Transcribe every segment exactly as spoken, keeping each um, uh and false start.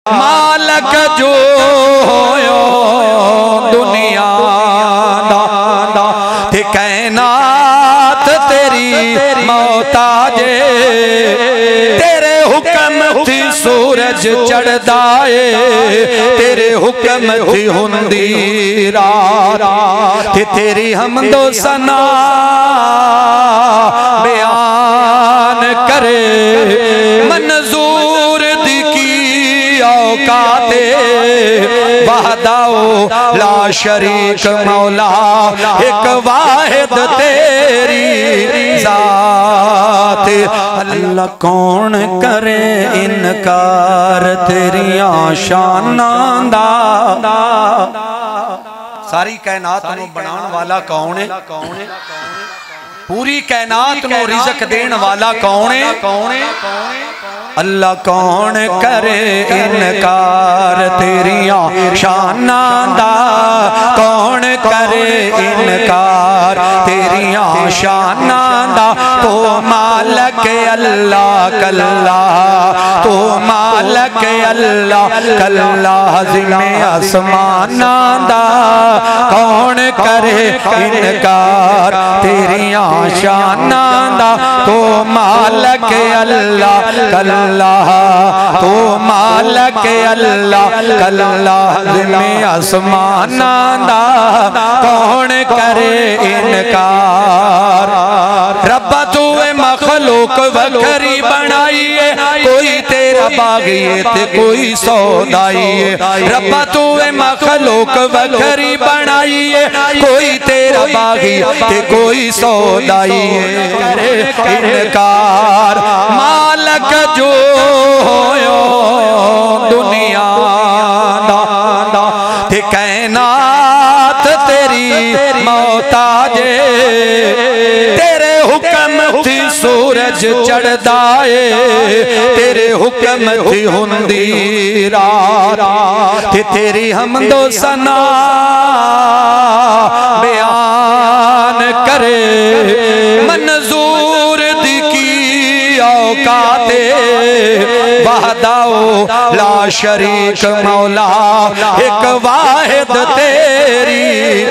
मालक जो होयो दुनिया दा ते कायनात तेरी मोहताजे तेरे हुक्म थी सूरज चढ़दा है तेरे हुक्म थी हुंदी रात ते तेरी हमदो सना बयान करे मंजूर दी की औकाते वहदाओ ला शरीक मौला एक वाहिद तेरी जात अल्लाह कौन करे इनकार तेरिया शानां दा सारी कायनात नूं बनाउण वाला कौन है पूरी कायनात नूं रिज़्क देण वाला कौन है अल्लाह कौन करे इनकार तेरिया शानां दा कौन करे इनकार तेरिया शानां दा तो मालक अल्लाह कल्ला तो मालक अल्लाह कल्ला ज़िम्मे आसमानां दा कौन करे इनकार तेरिया शानां दा तो मालक अल्लाह कल्ला तो मालक अल्लाह कल्ला ज़िम्मे आसमानां दा कौन करे इनकार रब्बा तू मखलूक वखरी बनाई है कोई तेरा बागी है ते कोई सौदाई है रब्बा तू मखलूक वखरी बनाई है कोई तेरा बागी ते कोई सौदाई है इनकार मालक जो होयो दुनिया दा ते कायनात तेरी मोहताजे तेरे हुक्म थी सूरज चढ़दा है तेरे हुक्म थी हुंदी रात ते तेरी हमदो सना बयान करे मंजूर दी की औकाते वहदाओ ला शरीक मौला एक वाहिद तेरी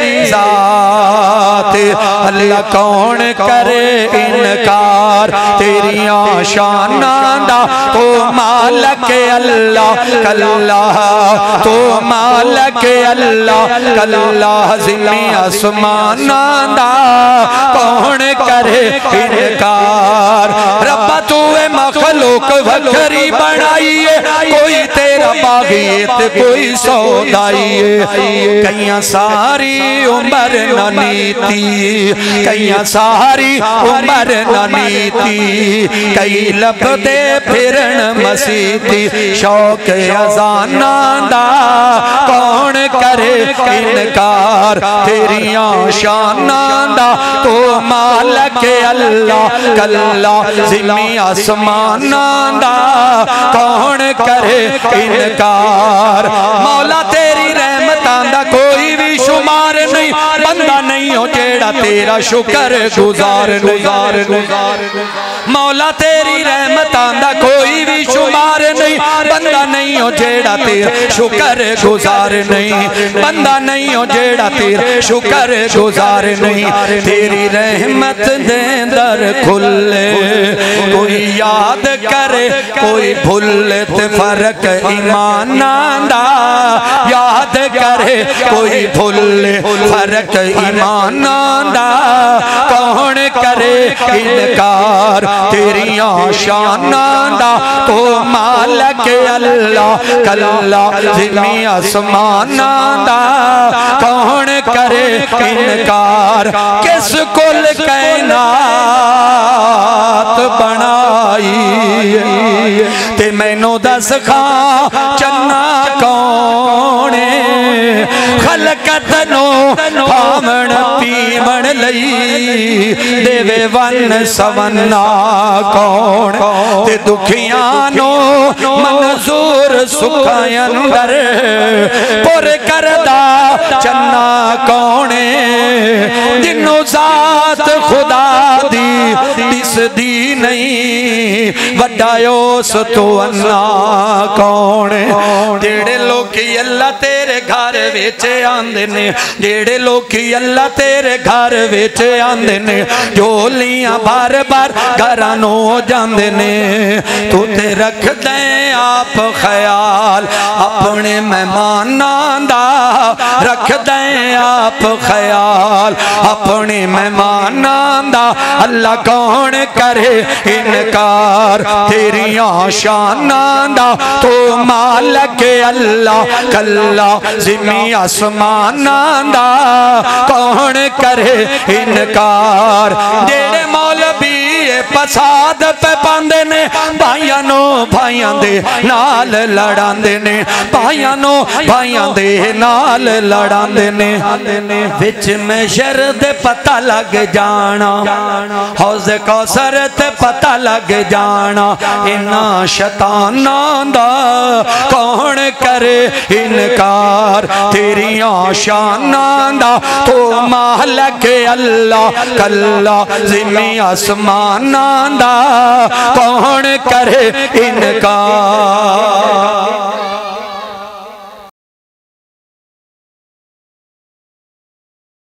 जात अल्लाह कौन करे इनकार तेरिया शानां दा तो मालक अल्लाह कल्ला तो मालक अल्लाह कल्ला ज़िम्मे आसमानां दा कौन करे इनकार रब्बा तू मखलूक वखरी बनाई है कोई तेरा बागी ते कोई सौदाई है कईयां सारी उम्र न नीति कईयां सारी उम्र न नीति कई लभदे फिरन मसीती शौक अज़ानां दा कौन करे इनकार तेरिया शानां दा तो मालक अल्लाह कल्ला ज़िम्मे आसमानां दा कौन करे इनकार मौला तेरी रहमतां दा कोई भी शुमार नहीं बंदा नहीं हो जेड़ा तेरा शुक्र गुजार गुजार मौला तेरी रहमतां दा कोई भी शुमार नहीं बंदा नहीं हो जेड़ा तेरा शुक्र गुजार नहीं बंदा नहीं हो जेड़ा तेरा शुक्र गुजार नहीं तेरी रहमत दे दर खुले कोई याद करे कोई भूले ते फर्क ईमानां दा याद करे कोई भूले फर्क ईमानां दा कौन करे इनकार तेरिया शानां दा तो मालक अल्लाह कल्ला ज़िम्मे आसमानां दा कौन करे इनकार किस कुल कायनात बनाई ते मैनू दस खा चन्ना कौन खलकत नो खावण पीवण लई देवे वन सवन्ना कौन ते दुखियां नो मंजूर सुखां अंदर पुर करदा चन्ना कौन जिन्नू जात खुदा दी दिसदी नहीं वड्डा उस तो अन्ना कौन जेड़े लोग अल्लाह तेरे घर विच आंदे ने जेड़े लोग अल्लाह तेरे घर विच आंदे ने झोलियां बार बार घरां नू जांदे ने तू ते रख दे आप ख्याल अपने मेहमानां दा रख दे आप ख्याल अपने मेहमानां दा अल्लाह कौन करे इनकार तेरियां शानां दा तो मालक अल्लाह कल्ला ज़मीं आसमानां दा कौन करे इनकार जेड़े मौलवी फसाद पे पांदे ने भाइयां नो भाइयां दे नाल लड़ांदे ने भाइयां नो भाइयां दे नाल लड़ांदे ने विच में शर दे पता लग जाना हौज़ कौसर ते पता लग जाना इन्ना शैतानां दा कौन करे इनकार तेरियां शानां दा तो मालक अल्लाह कल्ला ज़मीं आसमान दा कौन करे इनकार।